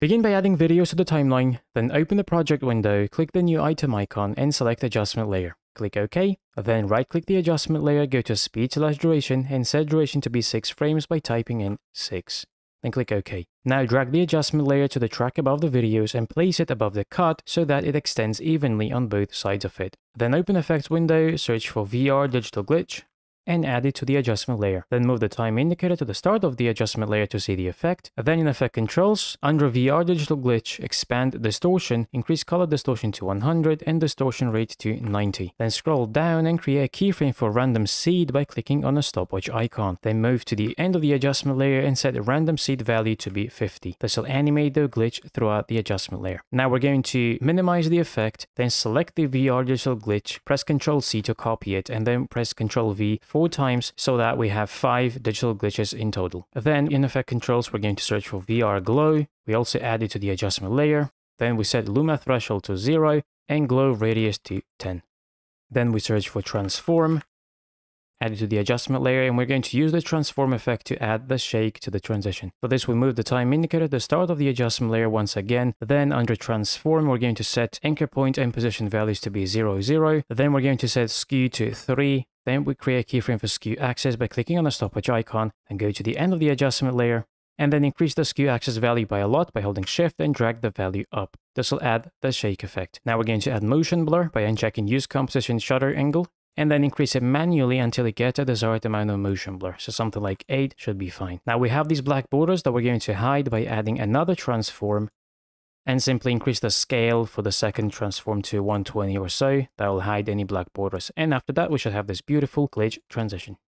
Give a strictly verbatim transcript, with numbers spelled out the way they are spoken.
Begin by adding videos to the timeline, then open the project window, click the new item icon and select adjustment layer. Click OK, then right-click the adjustment layer, go to speed slash duration and set duration to be six frames by typing in six. Then click OK. Now drag the adjustment layer to the track above the videos and place it above the cut so that it extends evenly on both sides of it. Then open Effects window, search for V R Digital Glitch, and add it to the adjustment layer. Then move the time indicator to the start of the adjustment layer to see the effect. Then in Effect Controls, under V R Digital Glitch, expand Distortion, increase Color Distortion to one hundred and Distortion Rate to ninety. Then scroll down and create a keyframe for Random Seed by clicking on the stopwatch icon. Then move to the end of the adjustment layer and set the Random Seed value to be fifty. This will animate the glitch throughout the adjustment layer. Now we're going to minimize the effect, then select the V R Digital Glitch, press control C to copy it, and then press control V four times so that we have five digital glitches in total. Then in Effect Controls, we're going to search for V R Glow. We also add it to the adjustment layer. Then we set Luma Threshold to zero and Glow Radius to ten. Then we search for Transform, add it to the adjustment layer, and we're going to use the transform effect to add the shake to the transition. For this, we move the time indicator to the start of the adjustment layer once again. Then under transform, we're going to set anchor point and position values to be zero, zero. Then we're going to set skew to three. Then we create a keyframe for skew axis by clicking on the stopwatch icon and go to the end of the adjustment layer, and then increase the skew axis value by a lot by holding shift and drag the value up. This will add the shake effect. Now we're going to add motion blur by unchecking use composition shutter angle, and then increase it manually until it gets a desired amount of motion blur. So something like eight should be fine. Now we have these black borders that we're going to hide by adding another transform and simply increase the scale for the second transform to one twenty or so. That will hide any black borders. And after that, we should have this beautiful glitch transition.